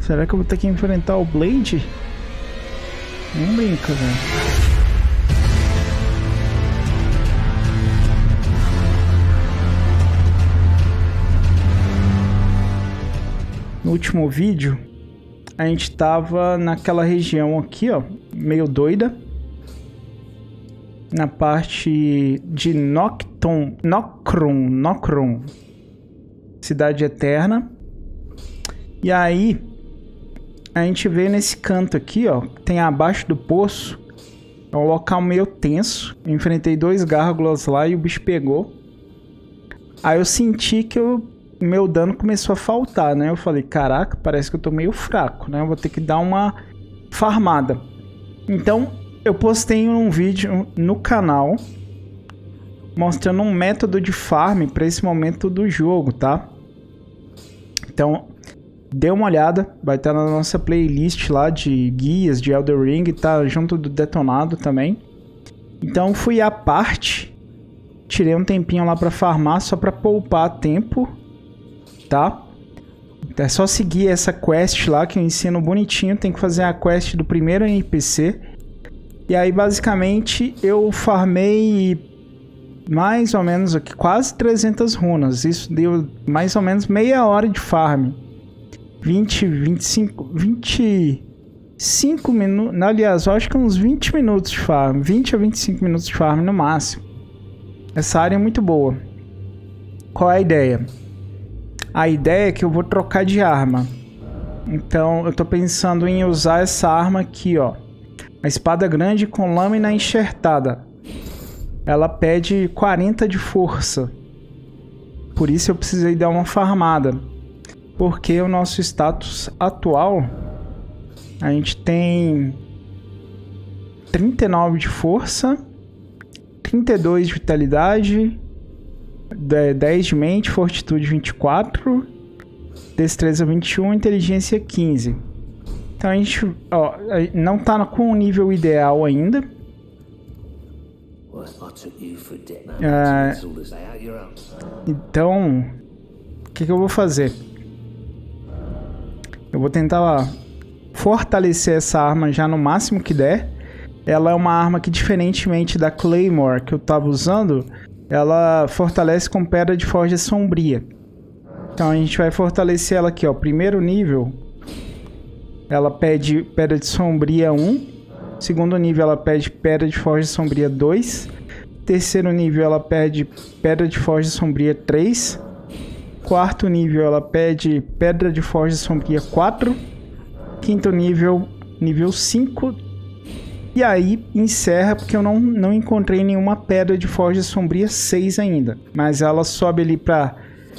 Será que eu vou ter que enfrentar o Blade? Não brinca, velho. No último vídeo, a gente tava naquela região aqui, ó, meio doida. Na parte de Nocron, Cidade Eterna. E aí, a gente veio nesse canto aqui, ó, tem abaixo do poço. É um local meio tenso. Eu enfrentei 2 gárgulas lá e o bicho pegou. Aí eu senti que meu dano começou a faltar, né? Eu falei, caraca, parece que eu tô meio fraco, né? Eu vou ter que dar uma farmada. Então, eu postei um vídeo no canal mostrando um método de farm para esse momento do jogo, tá? Então, dê uma olhada, vai estar na nossa playlist lá de guias de Elden Ring, tá junto do Detonado também. Então, fui à parte, tirei um tempinho lá para farmar, só para poupar tempo, tá? É só seguir essa quest lá que eu ensino bonitinho, tem que fazer a quest do primeiro NPC. E aí, basicamente, eu farmei mais ou menos aqui, quase 300 runas. Isso deu mais ou menos meia hora de farm. 25 minutos. Aliás, eu acho que uns 20 minutos de farm. 20 a 25 minutos de farm no máximo. Essa área é muito boa. Qual é a ideia? A ideia é que eu vou trocar de arma. Então, eu tô pensando em usar essa arma aqui, ó. A espada grande com lâmina enxertada. Ela pede 40 de força. Por isso eu precisei dar uma farmada. Porque o nosso status atual, a gente tem 39 de força, 32 de vitalidade, 10 de mente, fortitude 24, destreza 21, inteligência 15. Então a gente não tá com o nível ideal ainda. Então, o que eu vou fazer? Eu vou tentar fortalecer essa arma já no máximo que der. Ela é uma arma que, diferentemente da Claymore que eu estava usando, ela fortalece com pedra de forja sombria. Então a gente vai fortalecer ela aqui, ó. Primeiro nível, ela pede pedra de sombria 1. Segundo nível, ela pede pedra de forja sombria 2. Terceiro nível, ela pede pedra de forja sombria 3. Quarto nível, ela pede pedra de forja sombria 4. Quinto nível, nível 5. E aí encerra porque eu não encontrei nenhuma pedra de forja sombria 6 ainda. Mas ela sobe ali para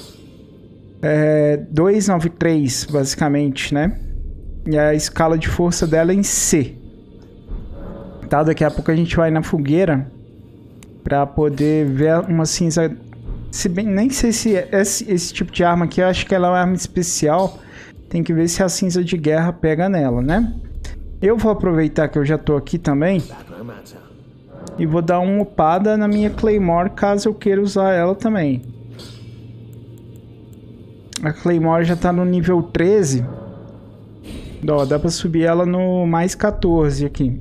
293, basicamente, né? E a escala de força dela é em C. Tá? Daqui a pouco a gente vai na fogueira para poder ver uma cinza. Se bem, nem sei se esse tipo de arma aqui, eu acho que ela é uma arma especial. Tem que ver se a cinza de guerra pega nela, né? Eu vou aproveitar que eu já tô aqui também e vou dar uma upada na minha Claymore caso eu queira usar ela também. A Claymore já tá no nível 13. Ó, dá pra subir ela no mais 14 aqui.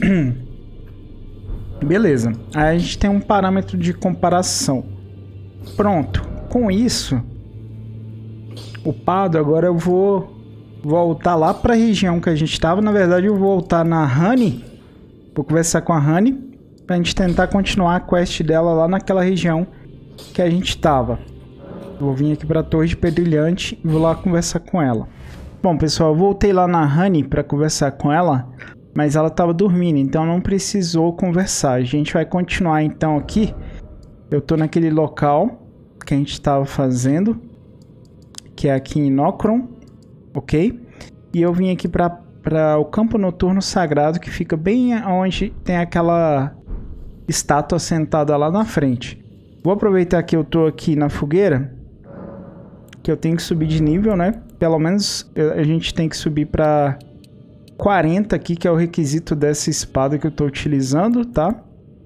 Beleza. Aí a gente tem um parâmetro de comparação. Pronto. Com isso, upado, agora eu vou voltar lá para a região que a gente estava. Na verdade, eu vou voltar na Honey. Vou conversar com a Honey para a gente tentar continuar a quest dela lá naquela região que a gente estava. Vou vir aqui para a Torre de Pedrilhante e vou lá conversar com ela. Bom, pessoal, eu voltei lá na Honey para conversar com ela, mas ela estava dormindo, então não precisou conversar. A gente vai continuar então aqui. Eu tô naquele local que a gente estava fazendo, que é aqui em Nocron, ok? E eu vim aqui para o campo noturno sagrado, que fica bem onde tem aquela estátua sentada lá na frente. Vou aproveitar que eu tô aqui na fogueira, que eu tenho que subir de nível, né? Pelo menos a gente tem que subir para 40 aqui, que é o requisito dessa espada que eu tô utilizando, tá?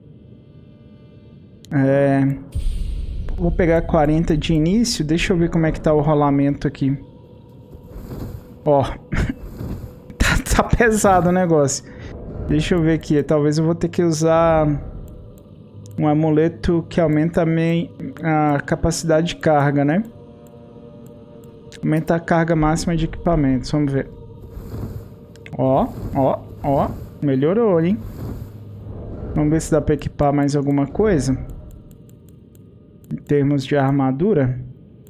Vou pegar 40 de início. Deixa eu ver como é que tá o rolamento aqui. Ó. Tá pesado o negócio. Deixa eu ver aqui. Talvez eu vou ter que usar um amuleto que aumenta a capacidade de carga, né? Aumenta a carga máxima de equipamentos. Vamos ver. Ó. Melhorou, hein? Vamos ver se dá pra equipar mais alguma coisa. Em termos de armadura.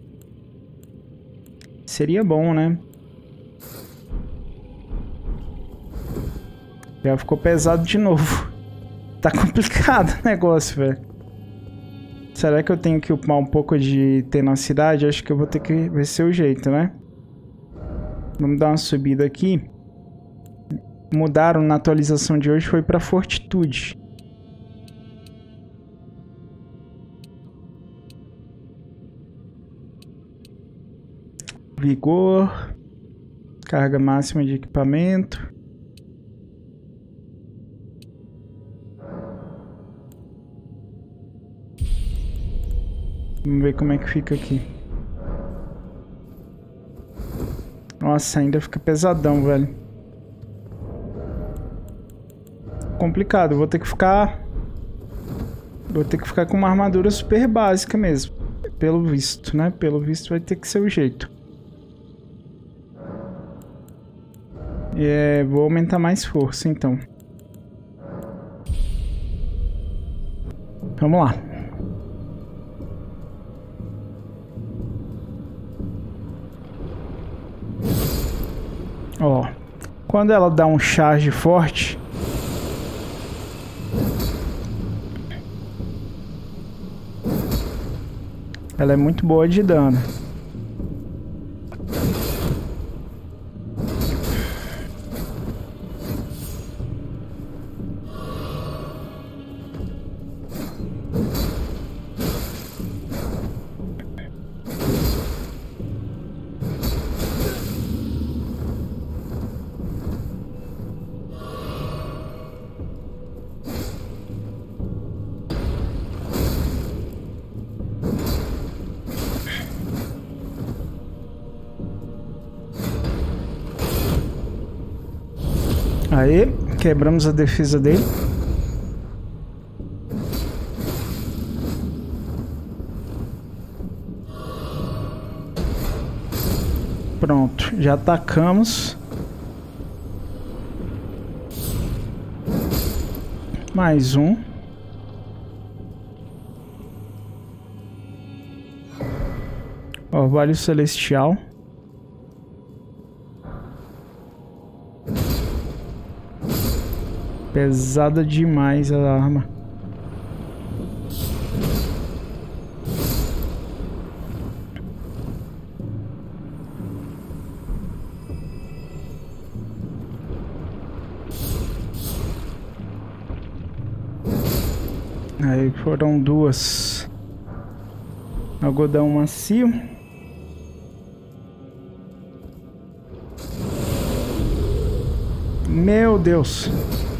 Seria bom, né? Já ficou pesado de novo. Tá complicado o negócio, velho. Será que eu tenho que upar um pouco de tenacidade? Acho que eu vou ter que ver se é o jeito, né? Vamos dar uma subida aqui. Mudaram na atualização de hoje, foi pra fortitude. Vigor. Carga máxima de equipamento. Vamos ver como é que fica aqui. Nossa, ainda fica pesadão, velho. Complicado, vou ter que ficar com uma armadura super básica mesmo. Pelo visto, né? Pelo visto vai ter que ser o jeito. Vou aumentar mais força, então. Vamos lá. Ó, quando ela dá um charge forte, ela é muito boa de dano. Aí, quebramos a defesa dele. Pronto, já atacamos. Mais um. Orvalho celestial. Pesada demais a arma. Aí foram duas. Algodão macio. Meu Deus.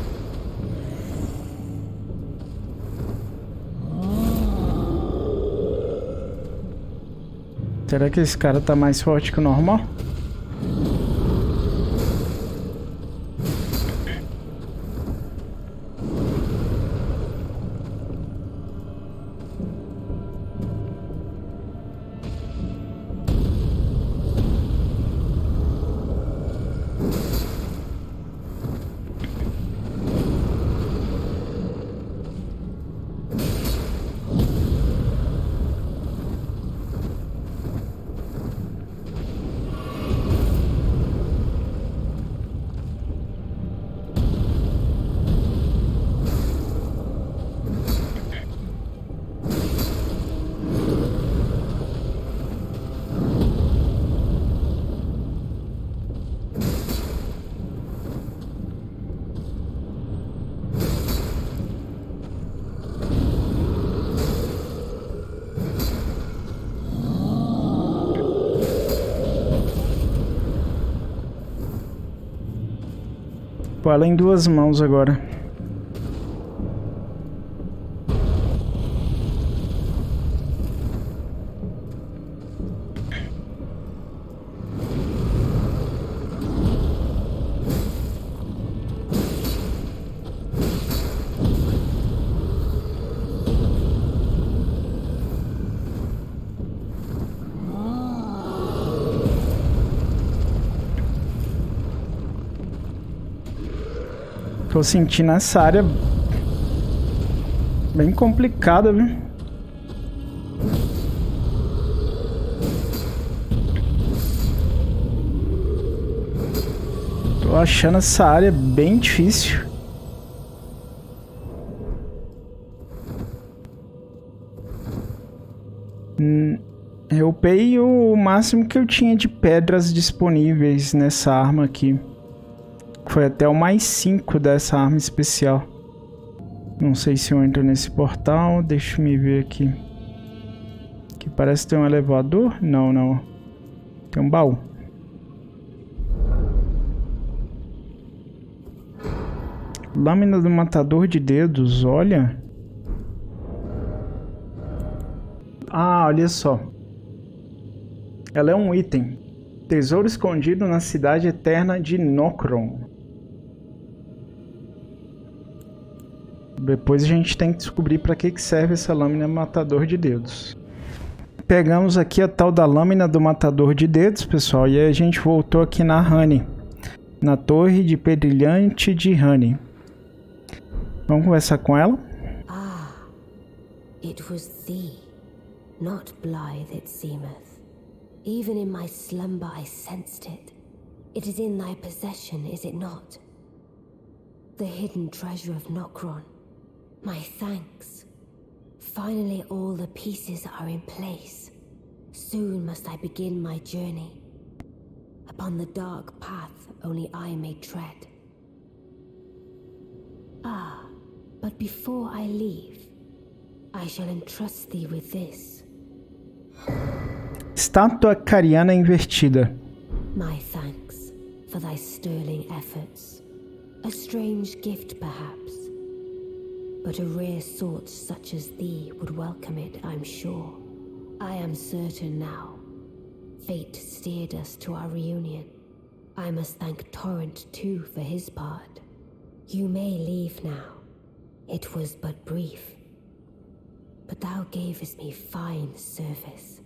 Será que esse cara tá mais forte que o normal? Pô, ela em duas mãos agora. Tô sentindo essa área bem complicada, viu? Tô achando essa área bem difícil. Eu upei o máximo que eu tinha de pedras disponíveis nessa arma aqui. Foi até o mais 5 dessa arma especial. Não sei se eu entro nesse portal. Deixa eu ver aqui. Aqui parece ter um elevador. Não, não. Tem um baú. Lâmina do matador de dedos. Olha. Ah, olha só. Ela é um item. Tesouro escondido na cidade eterna de Nokron. Depois a gente tem que descobrir para que serve essa lâmina matador de dedos. Pegamos aqui a tal da lâmina do matador de dedos, pessoal. E aí a gente voltou aqui na Honey. Na torre de pedrilhante de Honey. Vamos conversar com ela? Ah, it was thee, not Blythe it seemeth. Even in my slumber I sensed it. It is in thy possession, is it not? The hidden treasure of Nokron. My thanks. Finally all the pieces are in place. Soon must I begin my journey. Upon the dark path only I may tread. Ah, but before I leave, I shall entrust thee with this. Estátua cariana invertida. My thanks for thy sterling efforts. A strange gift, perhaps. But a rare sort such as thee would welcome it, I'm sure. I am certain now. Fate steered us to our reunion. I must thank Torrent too for his part. You may leave now. It was but brief. But thou gavest me fine service.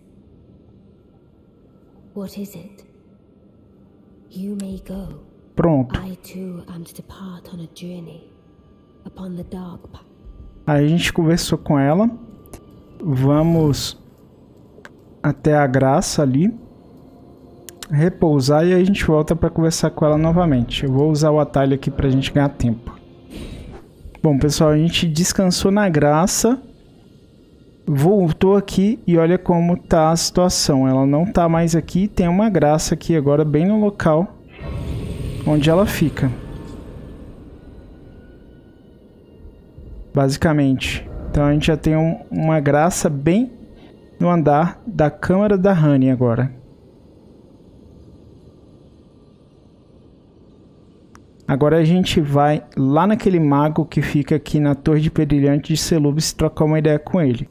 What is it? You may go. Pronto. I too am to depart on a journey upon the dark path. Aí a gente conversou com ela. Vamos até a Graça ali. Repousar e aí a gente volta para conversar com ela novamente. Eu vou usar o atalho aqui pra gente ganhar tempo. Bom, pessoal, a gente descansou na Graça. Voltou aqui e olha como tá a situação. Ela não tá mais aqui. Tem uma Graça aqui agora bem no local onde ela fica. Basicamente. Então a gente já tem uma Graça bem no andar da Câmara da Honey agora. Agora a gente vai lá naquele mago que fica aqui na Torre de Pedrilhante de Selubis trocar uma ideia com ele.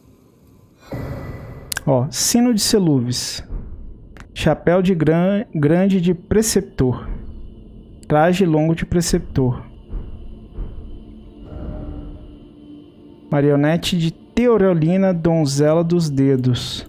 Ó, sino de Selubis. Chapéu de grande de preceptor. Traje longo de preceptor. Marionete de Teorolina, donzela dos dedos.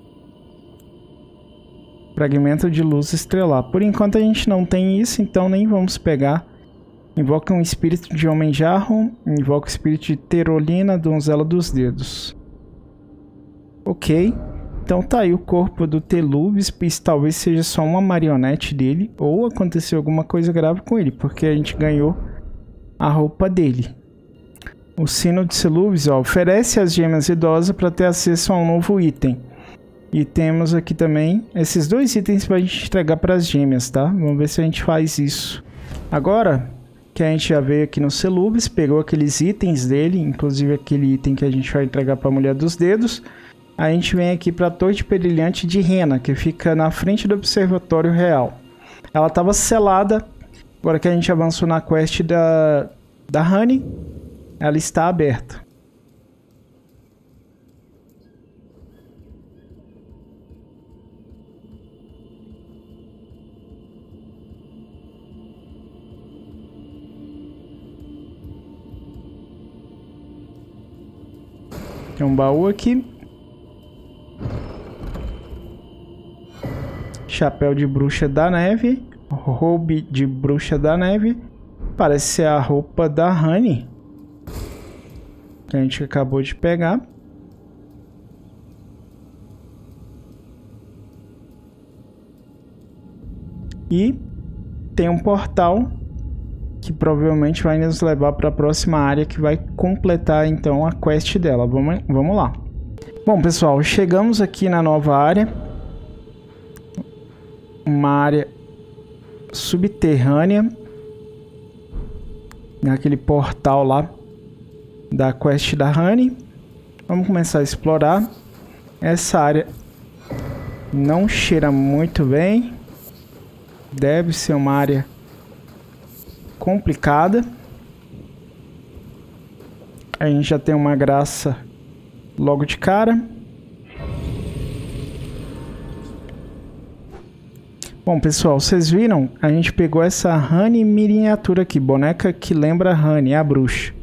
Fragmento de luz estrelar. Por enquanto a gente não tem isso, então nem vamos pegar. Invoca um espírito de homem jarro. Invoca o espírito de Teorolina, donzela dos dedos. Ok. Então tá aí o corpo do Telubis. Talvez seja só uma marionete dele. Ou aconteceu alguma coisa grave com ele. Porque a gente ganhou a roupa dele. O sino de Selubis, ó, oferece as gemas idosas para ter acesso a um novo item. E temos aqui também esses dois itens para a gente entregar para as gêmeas, tá? Vamos ver se a gente faz isso. Agora que a gente já veio aqui no Selubis, pegou aqueles itens dele, inclusive aquele item que a gente vai entregar para a Mulher dos Dedos. A gente vem aqui para a Torre de Pedrilhante de Rena, que fica na frente do Observatório Real. Ela estava selada, agora que a gente avançou na quest da Honey, ela está aberta. Tem um baú aqui. Chapéu de bruxa da neve. Roube de bruxa da neve. Parece ser a roupa da Honey, que a gente acabou de pegar. E tem um portal que provavelmente vai nos levar para a próxima área, que vai completar então a quest dela. Vamos lá. Bom, pessoal, chegamos aqui na nova área. Uma área subterrânea. Naquele portal lá da quest da Honey. Vamos começar a explorar. Essa área não cheira muito bem. Deve ser uma área complicada. A gente já tem uma graça logo de cara. Bom, pessoal, vocês viram? A gente pegou essa Honey miniatura aqui, boneca que lembra a Honey, a bruxa.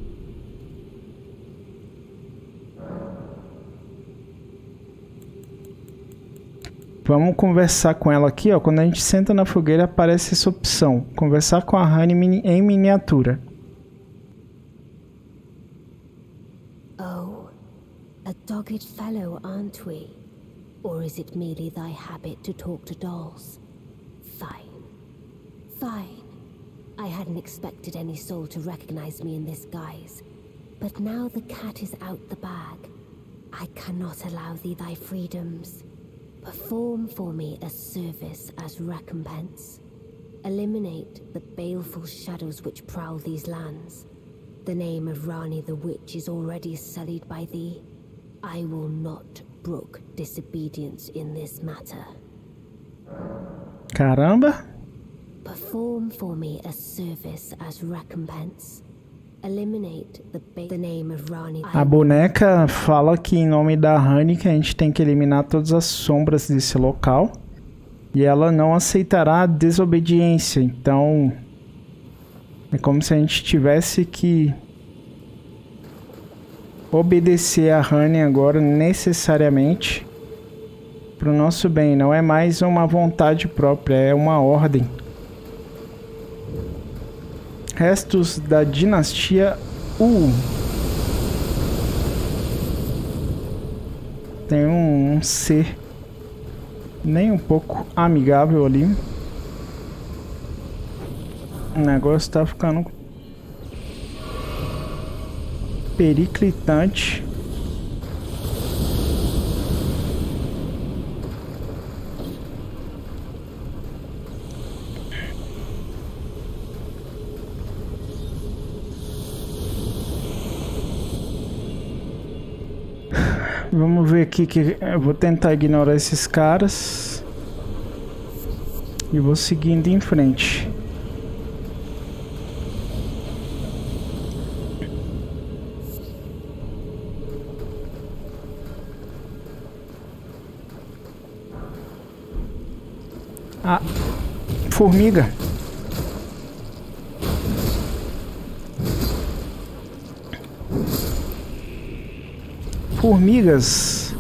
Vamos conversar com ela aqui, ó. Quando a gente senta na fogueira, aparece essa opção. Conversar com a Honey em miniatura. Oh, a dogged fellow, aren't we? Or is it merely thy habit to talk to dolls? Fine. Fine. I hadn't expected any soul to recognize me in this guise. But now the cat is out the bag. I cannot allow thee thy freedoms. Perform for me a service as recompense. Eliminate the baleful shadows which prowl these lands. The name of Rani the Witch is already sullied by thee. I will not brook disobedience in this matter. Caramba! Perform for me a service as recompense. Eliminate the name of Rani. A boneca fala que em nome da Honey que a gente tem que eliminar todas as sombras desse local. E ela não aceitará a desobediência. Então é como se a gente tivesse que obedecer a Honey agora necessariamente para o nosso bem. Não é mais uma vontade própria, é uma ordem. Restos da dinastia U. Tem um ser nem um pouco amigável ali. O negócio tá ficando periclitante. Vamos ver aqui que eu vou tentar ignorar esses caras e vou seguindo em frente. Ah, formiga. Formigas.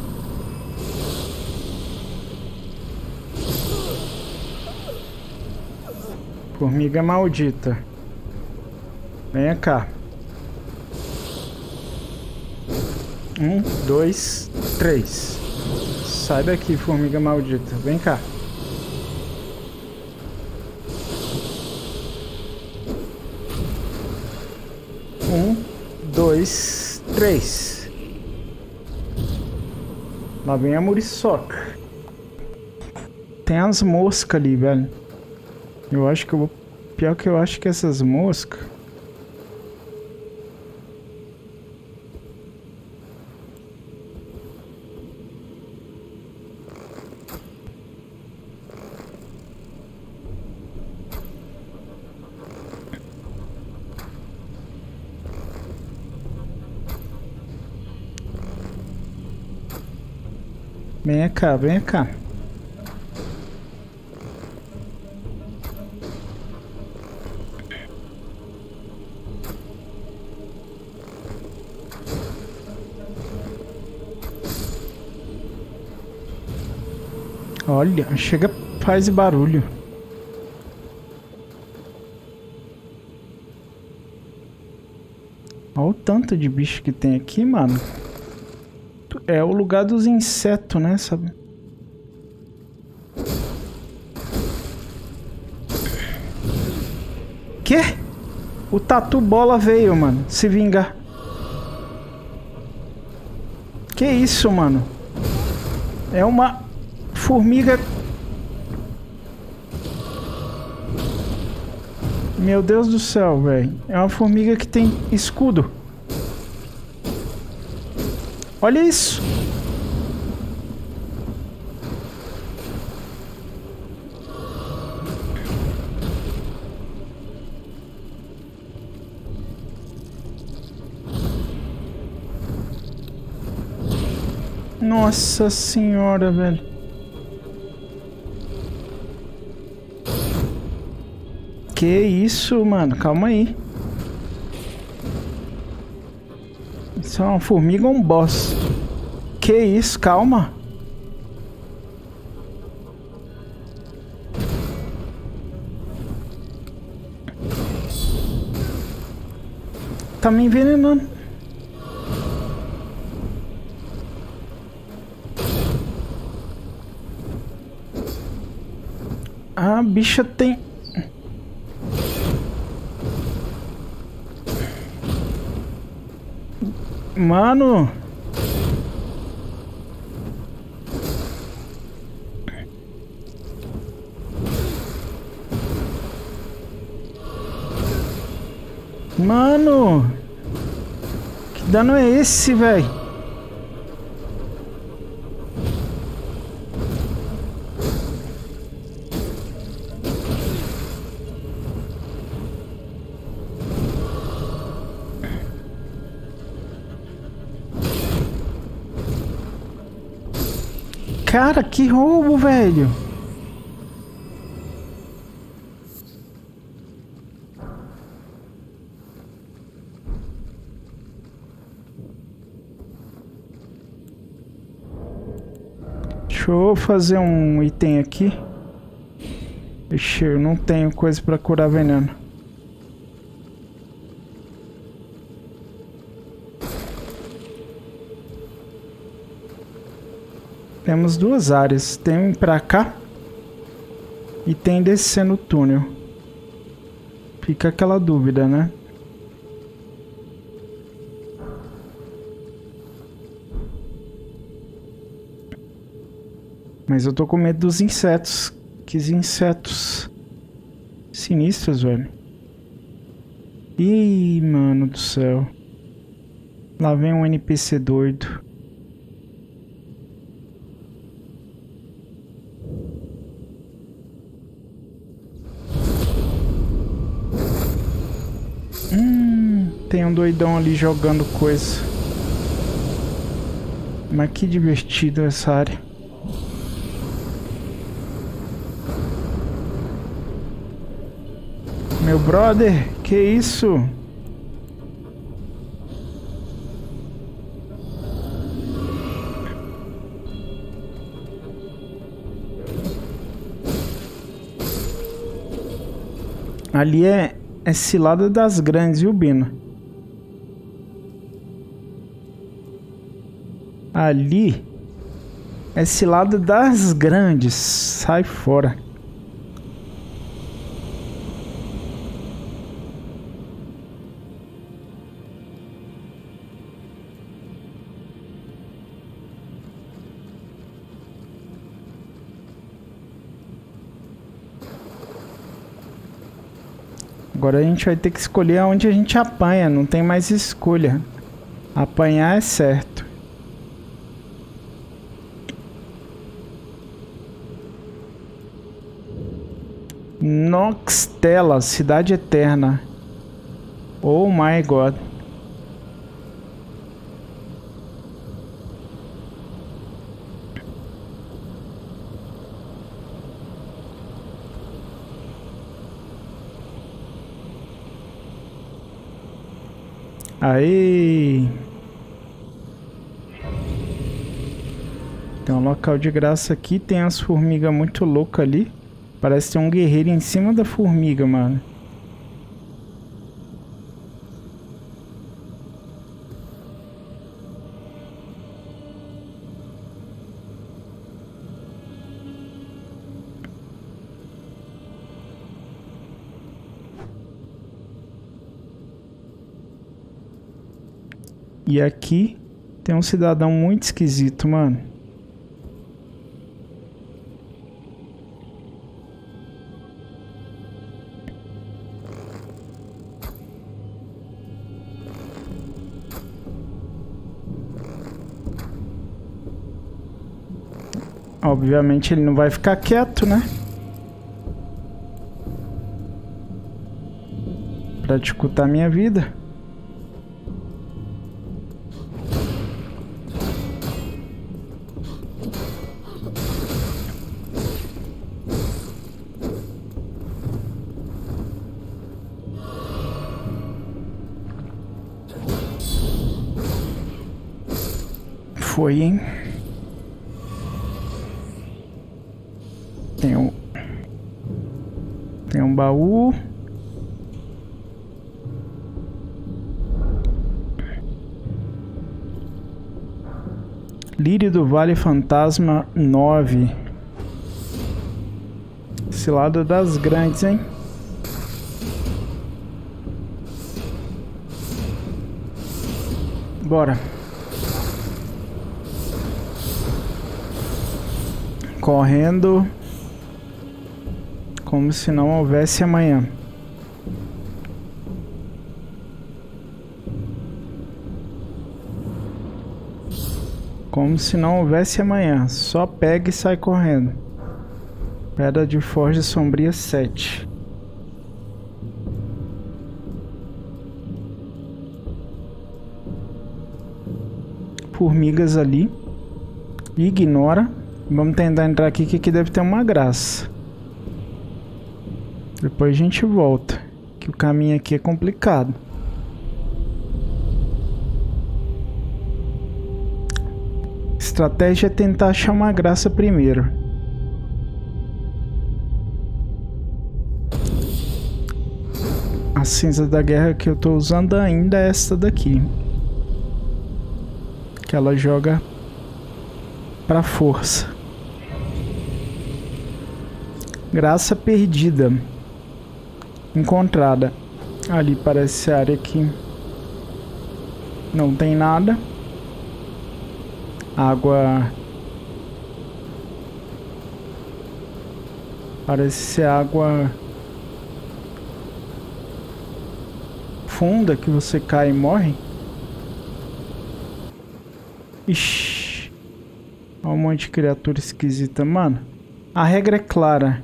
Formiga maldita. Venha cá. 1, 2, 3. Sai daqui, formiga maldita. Vem cá. Um, dois, três. Lá vem a muriçoca. Tem as moscas ali, velho. Eu acho que eu vou... Pior que eu acho que essas moscas... Venha cá, venha cá. Olha, chega, faz barulho. Olha o tanto de bicho que tem aqui, mano. É o lugar dos insetos, né, sabe? Quê? O Tatu Bola veio, mano. Se vingar. Que isso, mano? É uma formiga... Meu Deus do céu, velho. É uma formiga que tem escudo. Olha isso. Nossa senhora, velho. Que isso, mano? Calma aí. Isso é uma formiga ou um boss? Que isso? Calma. Tá me envenenando. A bicha tem... Mano... Mano... Que dano é esse, velho? Cara, que roubo, velho. Deixa eu fazer um item aqui. Ixi, eu não tenho coisa pra curar veneno. Temos duas áreas. Tem um pra cá e tem descer no túnel. Fica aquela dúvida, né? Mas eu tô com medo dos insetos. Que insetos sinistros, velho. Ih, mano do céu. Lá vem um NPC doido. Tem um doidão ali jogando coisa. Mas que divertido essa área. Meu brother, que isso? Ali é cilada das grandes, viu, Bino? Ali é cilada das grandes. Sai fora. Agora a gente vai ter que escolher onde a gente apanha. Não tem mais escolha. Apanhar é certo. Noxtella, Cidade Eterna. Oh my god. Aí. Tem um local de graça aqui. Tem as formigas muito loucas ali. Parece ter um guerreiro em cima da formiga, mano. E aqui tem um cidadão muito esquisito, mano. Obviamente ele não vai ficar quieto, né? Pra dificultar minha vida. Foi, hein? Tem um baú. Lírio do Vale Fantasma 9. Esse lado das grandes, hein? Bora. Correndo como se não houvesse amanhã. Como se não houvesse amanhã. Só pega e sai correndo. Pedra de Forja Sombria 7. Formigas ali. Ignora. Vamos tentar entrar aqui, que aqui deve ter uma graça. Depois a gente volta, que o caminho aqui é complicado. Estratégia é tentar achar uma graça primeiro. A cinza da guerra que eu tô usando ainda é essa daqui. Que ela joga pra força. Graça perdida. Encontrada. Ali parece área que não tem nada. Água. Parece ser água funda que você cai e morre. Ixi. Olha um monte de criatura esquisita, mano. A regra é clara.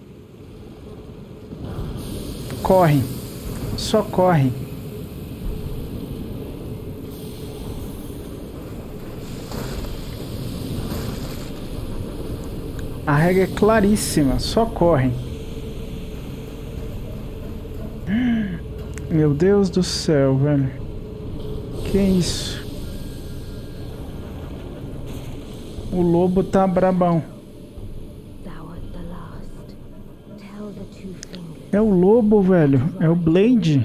Corre. Só corre. A regra é claríssima. Só corre. Meu Deus do céu, velho. Que isso? O lobo tá brabão. É o lobo, velho. É o Blade.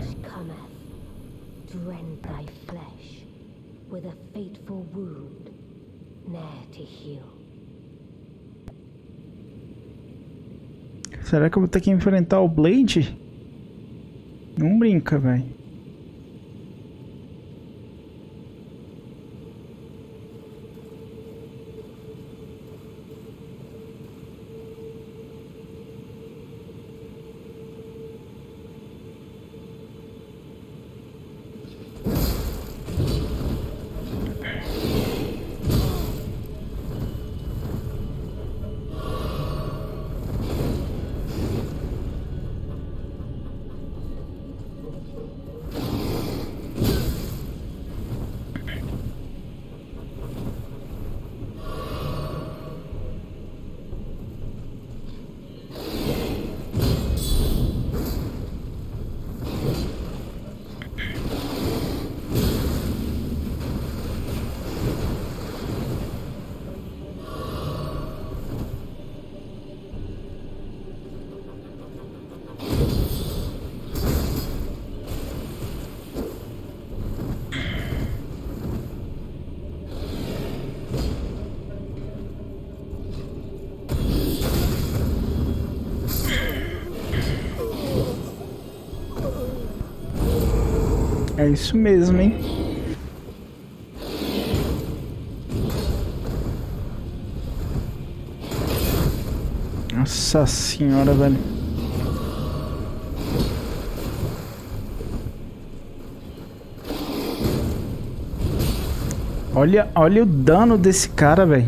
Será que eu vou ter que enfrentar o Blade? Não brinca, velho. É isso mesmo, hein? Nossa senhora, velho. Olha o dano desse cara, velho.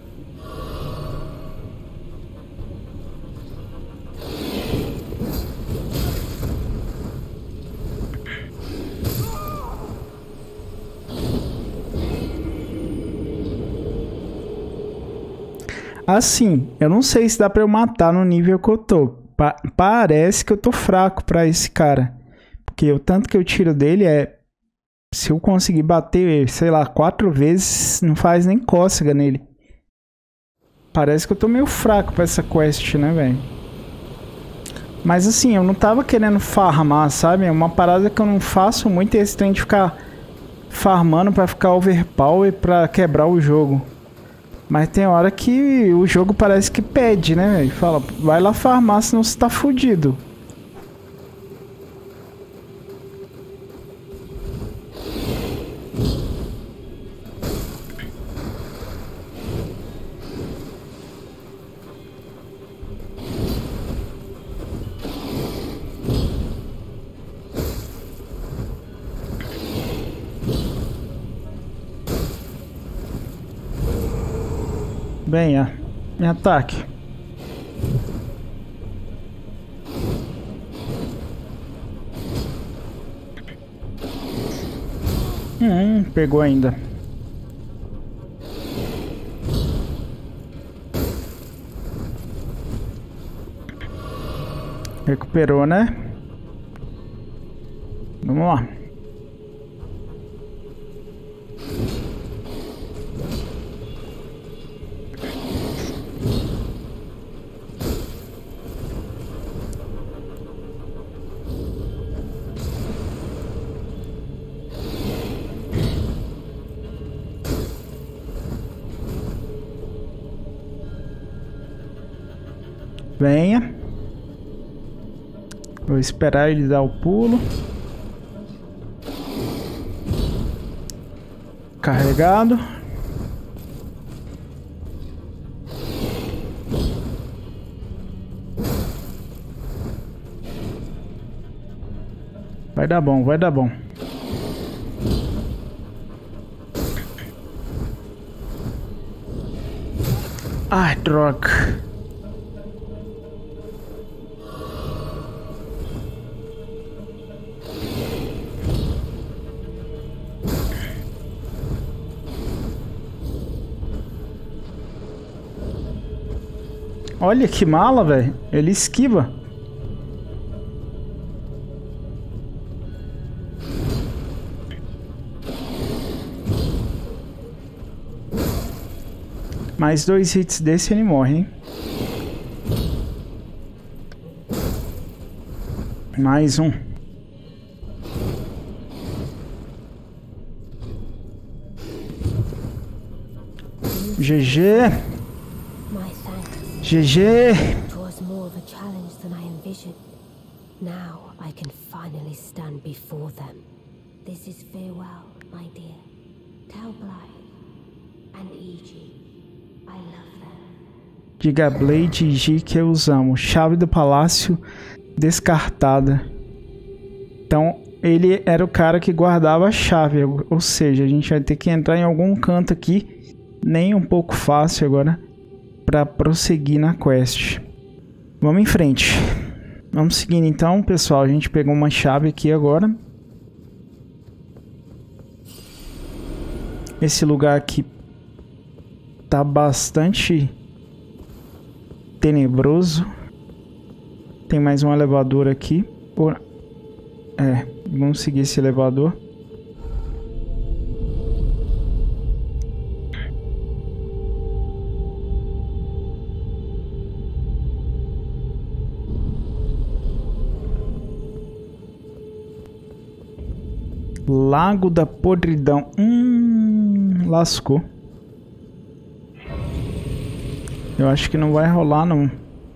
Assim, eu não sei se dá pra eu matar no nível que eu tô. Parece que eu tô fraco pra esse cara. Porque o tanto que eu tiro dele é... Se eu conseguir bater, sei lá, 4 vezes, não faz nem cócega nele. Parece que eu tô meio fraco pra essa quest, né, velho? Mas assim, eu não tava querendo farmar, sabe? É uma parada que eu não faço muito, esse trem de ficar farmando pra ficar overpower pra quebrar o jogo. Mas tem hora que o jogo parece que pede, né, velho? Fala, vai lá farmar, senão você tá fudido. Venha, me ataque. Pegou ainda. Recuperou, né? Vamos lá. Venha. Vou esperar ele dar o pulo. Carregado. Vai dar bom, vai dar bom. Ai, droga. Olha que mala, velho. Ele esquiva. Mais 2 hits desse ele morre, hein? Mais um. GG. GG. It was more of a challenge than I envisioned. Now I can finally stand before them. This is farewell, my dear. Tell Blythe and E.G. I love them. Diga a Blade e G que usamos. Chave do palácio descartada. Então, ele era o cara que guardava a chave. Ou seja, a gente vai ter que entrar em algum canto aqui. Nem um pouco fácil agora. Para prosseguir na quest. Vamos em frente. Vamos seguindo então, pessoal. A gente pegou uma chave aqui agora. Esse lugar aqui tá bastante tenebroso. Tem mais um elevador aqui. Vamos seguir esse elevador. Lago da Podridão. Lascou. Eu acho que não vai rolar, não.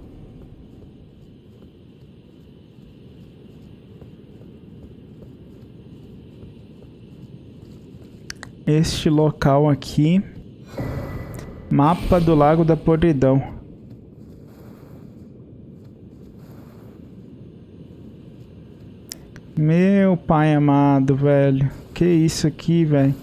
Este local aqui. Mapa do Lago da Podridão. Meu pai amado, velho. Que isso aqui, velho?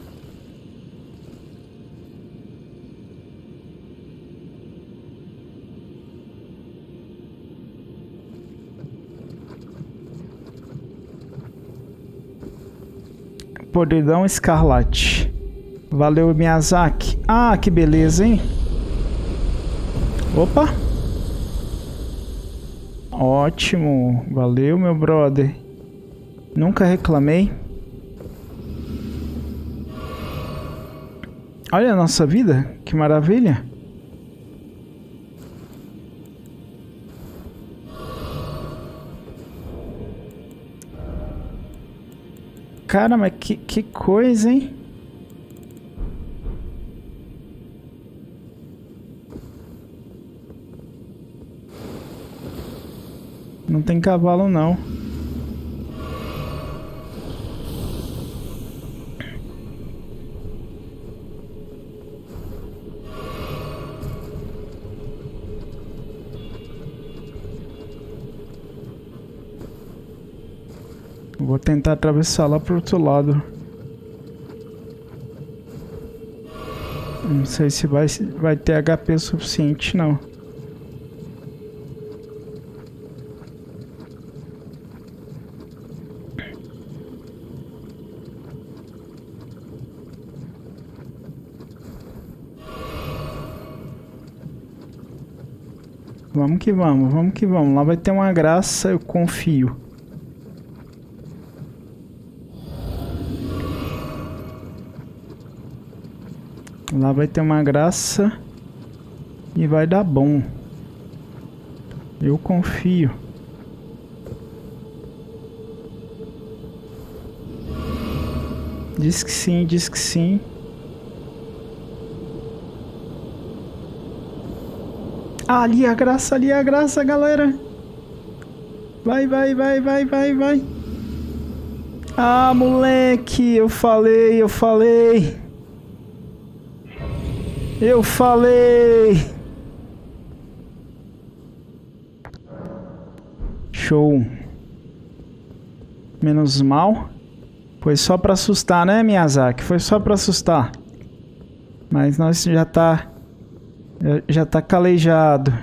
Podridão Escarlate. Valeu, Miyazaki. Ah, que beleza, hein? Opa! Ótimo. Valeu, meu brother. Nunca reclamei. Olha a nossa vida. Que maravilha. Cara, mas que coisa, hein? Não tem cavalo, não. Vou tentar atravessar lá pro outro lado. Não sei se vai ter HP suficiente, não. Vamos que vamos, vamos que vamos. Lá vai ter uma graça, eu confio. Lá vai ter uma graça e vai dar bom. Eu confio. Diz que sim, diz que sim. Ah, ali a graça, galera. Vai, vai, vai, vai, vai, vai. Ah, moleque, eu falei. Eu falei! Show. Menos mal. Foi só pra assustar, né, Miyazaki? Foi só pra assustar. Mas nós já tá calejado.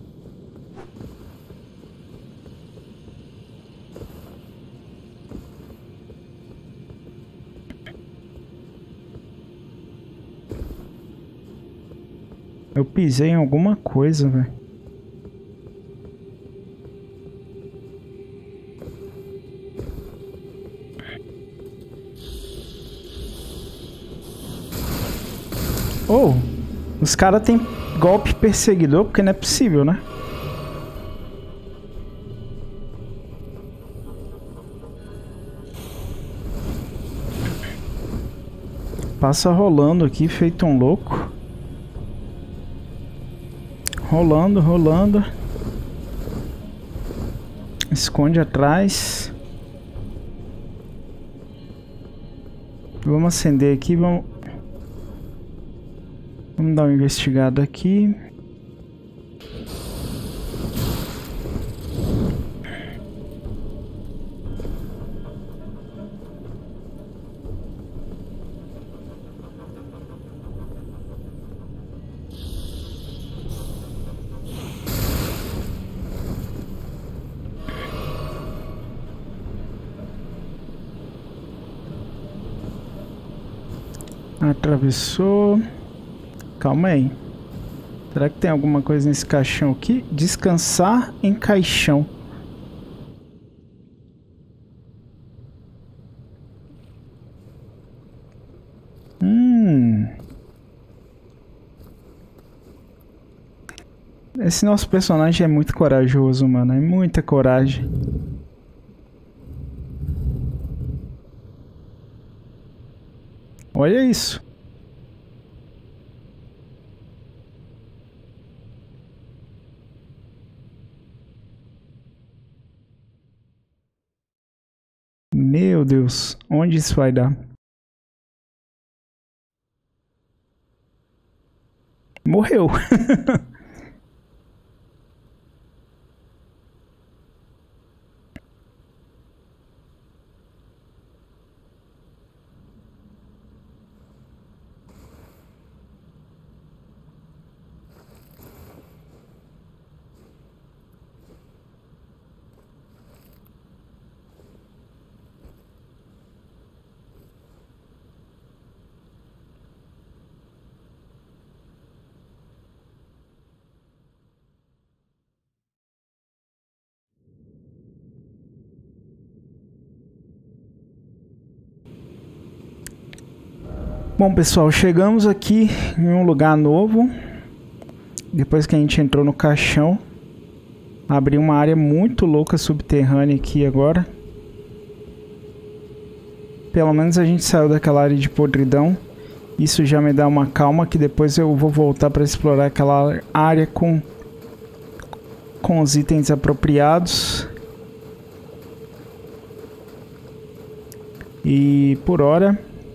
Eu pisei em alguma coisa, velho. Oh, os caras têm golpe perseguidor, porque não é possível, né? Passa rolando aqui, feito um louco. Rolando, rolando. Esconde atrás. Vamos acender aqui, vamos dar uma investigada aqui. Atravessou. Calma aí. Será que tem alguma coisa nesse caixão aqui? Descansar em caixão. Esse nosso personagem é muito corajoso, mano. É muita coragem. Olha isso. Meu Deus, onde isso vai dar? Morreu. Bom, pessoal, chegamos aqui em um lugar novo. Depois que a gente entrou no caixão, abriu uma área muito louca subterrânea aqui agora. Pelo menos a gente saiu daquela área de podridão. Isso já me dá uma calma, que depois eu vou voltar para explorar aquela área com os itens apropriados. E por hora,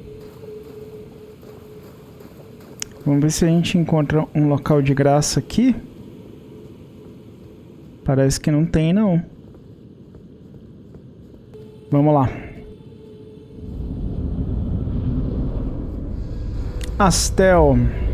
vamos ver se a gente encontra um local de graça aqui. Parece que não tem, não. Vamos lá. Astel.